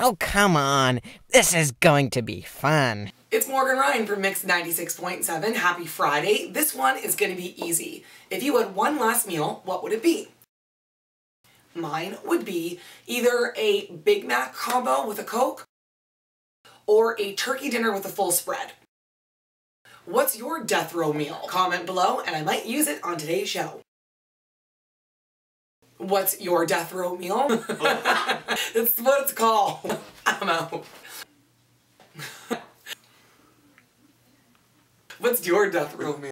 Oh, come on. This is going to be fun. It's Morgan Ryan from Mix 96.7. Happy Friday. This one is going to be easy. If you had one last meal, what would it be? Mine would be either a Big Mac combo with a Coke or a turkey dinner with a full spread. What's your death row meal? Comment below and I might use it on today's show. What's your death row meal? It's what it's called. I'm out. What's your death row meal?